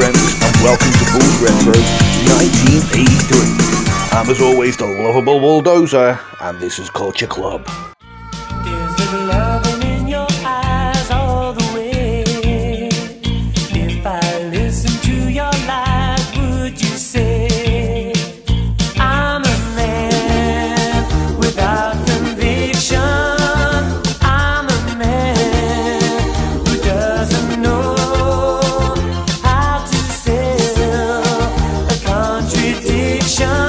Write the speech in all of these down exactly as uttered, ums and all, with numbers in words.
friends, and welcome to Bulls Retro nineteen eighty-three. I'm as always the lovable Bulldozer, and this is Culture Club. Is it loving in your eyes all the way? If I listen to your lies, would you say I'm a man without conviction? I'm a man who doesn't know how to sell a contradiction.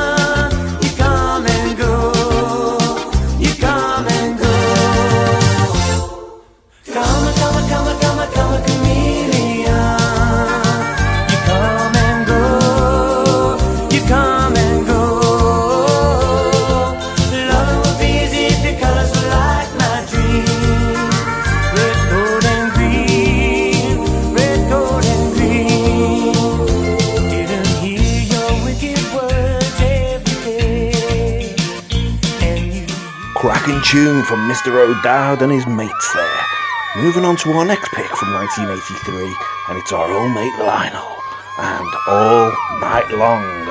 Cracking tune from Mister O'Dowd and his mates there. Moving on to our next pick from nineteen eighty-three, and it's our old mate Lionel, and All Night Long.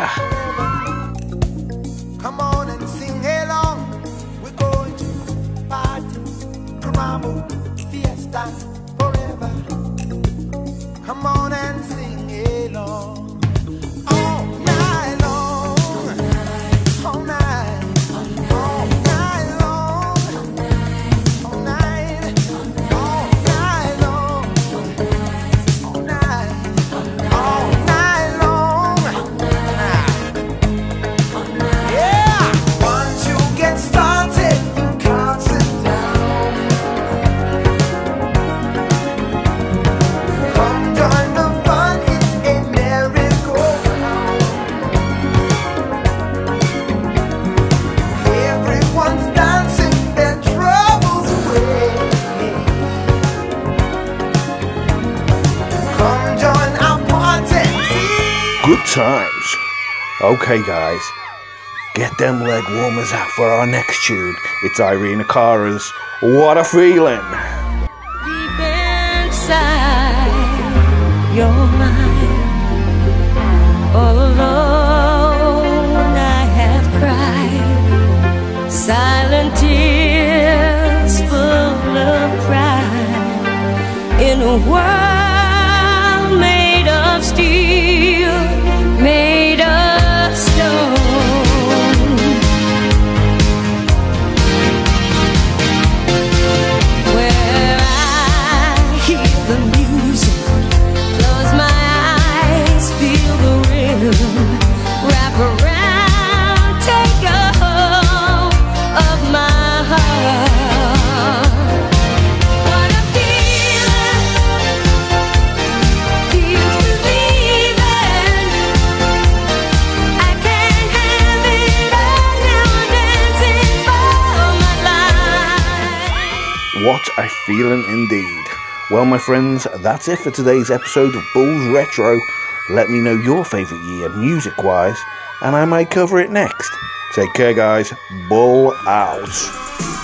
Come on and sing along. We're going to party, Mambo, fiesta, forever. Come on and sing along. All night long, all night. Good times. Okay guys, get them leg warmers out for our next tune. It's Irene Acara's What a Feeling. Deep inside your mind, all alone I have cried, silent tears full of pride, in a world made of steel, made of stone. Where I hear the music, close my eyes, feel the rhythm, wrap around, take a hold of my heart. What a feeling, here's believing. I can't have it all now, dancing for my life. What a feeling indeed. Well my friends, that's it for today's episode of Bulls Retro. Let me know your favourite year music wise, and I might cover it next. Take care guys, Bull out.